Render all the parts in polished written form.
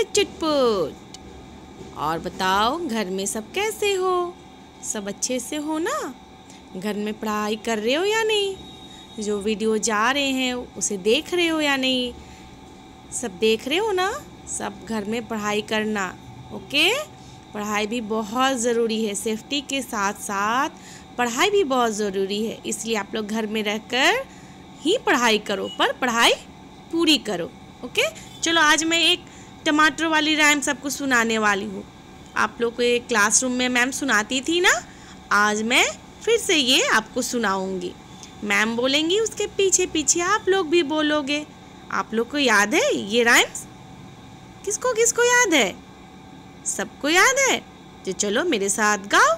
चुटपुट। और बताओ घर में सब कैसे हो? सब अच्छे से हो ना? घर में पढ़ाई कर रहे हो या नहीं? जो वीडियो जा रहे हैं उसे देख रहे हो या नहीं? सब देख रहे हो ना? सब घर में पढ़ाई करना, ओके? पढ़ाई भी बहुत ज़रूरी है, सेफ्टी के साथ साथ पढ़ाई भी बहुत ज़रूरी है। इसलिए आप लोग घर में रहकर ही पढ़ाई करो, पर पढ़ाई पूरी करो, ओके? चलो आज मैं एक टमाटर वाली राइम सबको सुनाने वाली हूँ। आप लोग को एक क्लासरूम में मैम सुनाती थी ना, आज मैं फिर से ये आपको सुनाऊंगी। मैम बोलेंगी, उसके पीछे पीछे आप लोग भी बोलोगे। आप लोग को याद है ये राइम्स? किसको किसको याद है? सबको याद है? तो चलो मेरे साथ गाओ।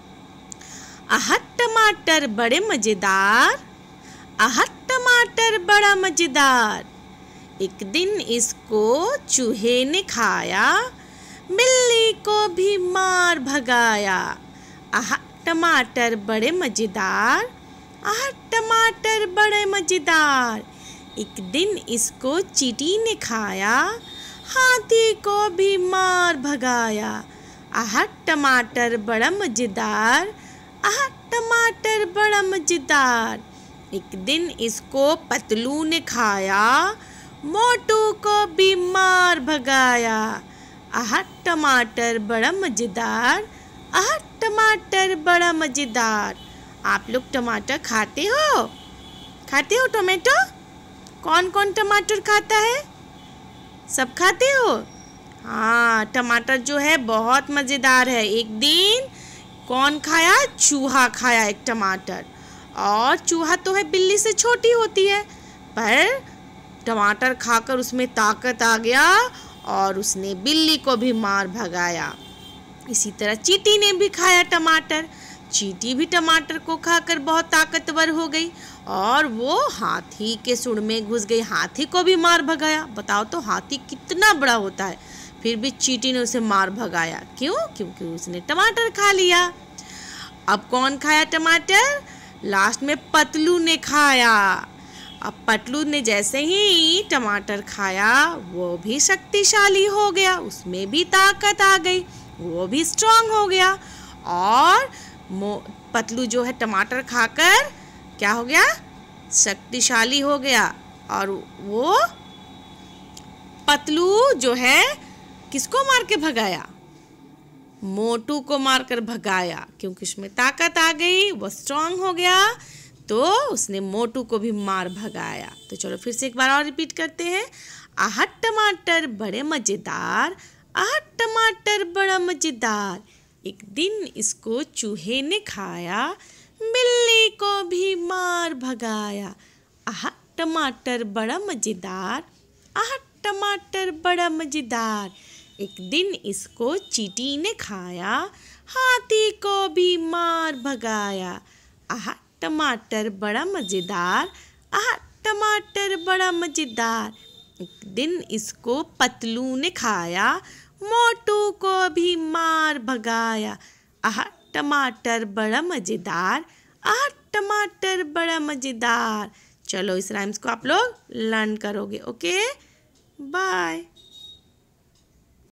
आहा टमाटर बड़े मजेदार, आहा टमाटर बड़ा मजेदार। एक दिन इसको चूहे ने खाया, बिल्ली को भी मार भगाया। आहा टमाटर बड़े मजेदार, आहा टमाटर बड़े मजेदार। एक दिन इसको चींटी ने खाया, हाथी को भी मार भगाया। आहा टमाटर बड़ा मजेदार, आहा टमाटर बड़ा मजेदार। एक दिन इसको पतलू ने खाया, मोटू को भी मार भगाया। आहा टमाटर बड़ा मजेदार, आहा टमाटर बड़ा मजेदार। आप लोग टमाटर खाते हो? खाते हो टमाटो? कौन कौन टमाटर खाता है? सब खाते हो? हाँ, टमाटर जो है बहुत मज़ेदार है। एक दिन कौन खाया? चूहा खाया एक टमाटर। और चूहा तो है बिल्ली से छोटी होती है, पर टमाटर खाकर उसमें ताकत आ गया और उसने बिल्ली को भी मार भगाया। इसी तरह चींटी ने भी खाया टमाटर। चींटी भी टमाटर को खाकर बहुत ताकतवर हो गई और वो हाथी के सूंड में घुस गई, हाथी को भी मार भगाया। बताओ तो हाथी कितना बड़ा होता है, फिर भी चींटी ने उसे मार भगाया। क्यों? क्योंकि उसने टमाटर खा लिया। अब कौन खाया टमाटर? लास्ट में पतलू ने खाया। अब पतलू ने जैसे ही टमाटर खाया वो भी शक्तिशाली हो गया, उसमें भी ताकत आ गई, वो भी स्ट्रांग हो गया। और पतलू जो है टमाटर खाकर क्या हो गया? शक्तिशाली हो गया। और वो पतलू जो है किसको मार के भगाया? मोटू को मारकर भगाया, क्योंकि उसमें ताकत आ गई, वो स्ट्रांग हो गया, तो उसने मोटू को भी मार भगाया। तो चलो फिर से एक बार और रिपीट करते हैं। आहा टमाटर बड़े मजेदार, आहा टमाटर बड़ा मजेदार। एक दिन इसको चूहे ने खाया, बिल्ली को भी मार भगाया। आहा टमाटर बड़ा मजेदार, आहा टमाटर बड़ा मजेदार। एक दिन इसको चींटी ने खाया, हाथी को भी मार भगाया। आहा टमाटर बड़ा मजेदार, आहा टमाटर बड़ा मजेदार। एक दिन इसको पतलू ने खाया, मोटू को भी मार भगाया। आहा टमाटर बड़ा मजेदार, आहा टमाटर बड़ा मजेदार। चलो इस राइम्स को आप लोग लर्न करोगे, ओके? बाय।